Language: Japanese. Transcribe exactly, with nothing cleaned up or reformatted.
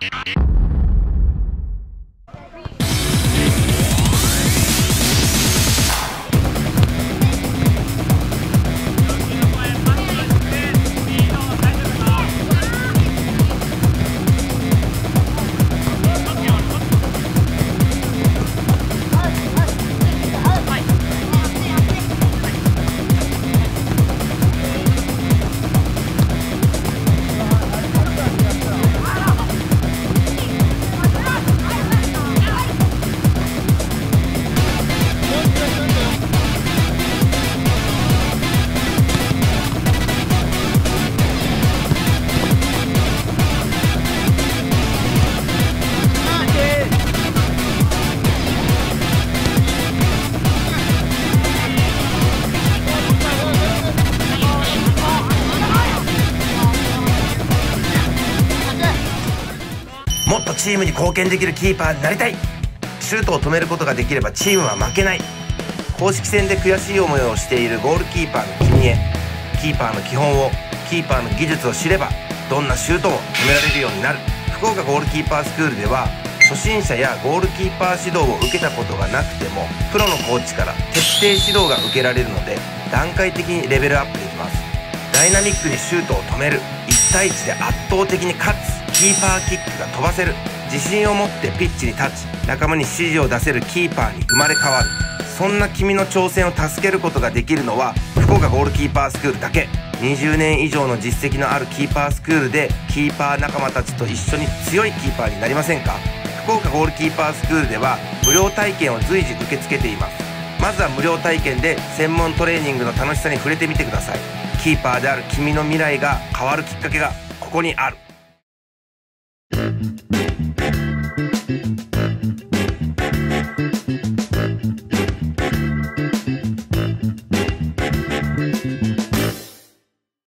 もっとチームに貢献できるキーパーになりたい。シュートを止めることができればチームは負けない。公式戦で悔しい思いをしているゴールキーパーの君へ、キーパーの基本を、キーパーの技術を知ればどんなシュートも止められるようになる。福岡ゴールキーパースクールでは初心者やゴールキーパー指導を受けたことがなくてもプロのコーチから徹底指導が受けられるので段階的にレベルアップできます。ダイナミックにシュートを止める、いち対いちで圧倒的に勝つ、キーパーキックが飛ばせる、自信を持ってピッチに立ち仲間に指示を出せるキーパーに生まれ変わる。そんな君の挑戦を助けることができるのは福岡ゴールキーパースクールだけ。にじゅうねん以上の実績のあるキーパースクールでキーパー仲間たちと一緒に強いキーパーになりませんか。福岡ゴールキーパースクールでは無料体験を随時受け付けています。まずは無料体験で専門トレーニングの楽しさに触れてみてください。キーパーである君の未来が変わるきっかけがここにある。